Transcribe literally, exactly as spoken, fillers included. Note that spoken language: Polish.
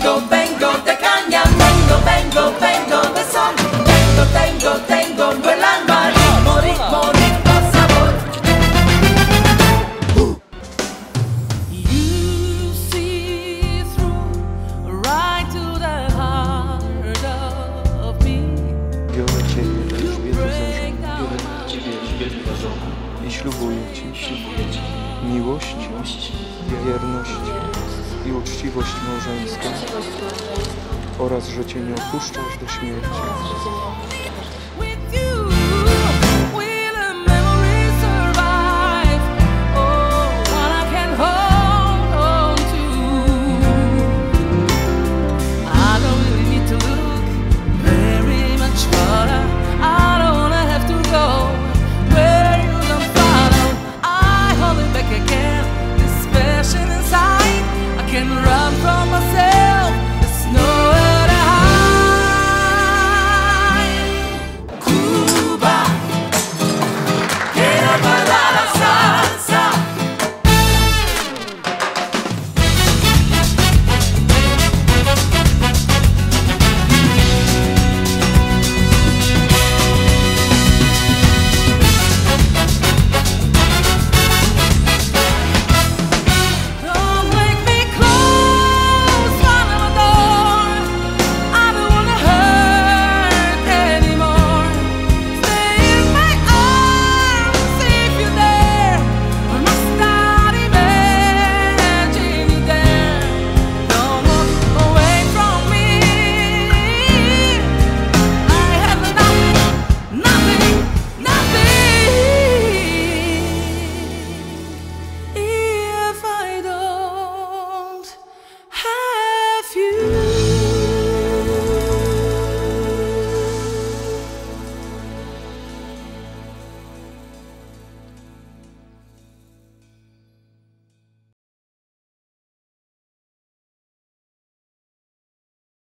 vengo, vengo de caña, vengo, vengo, vengo de sol. Tengo, tengo, tengo en el alma ritmo, ritmo, ritmo, sabor. Uh. You see through right to the heart of me. Biorę Ciebie, Elżbieto, za żonę i ślubuję Ci miłość, wierność i uczciwość małżeńską oraz, że Cię nie opuszczasz do śmierci.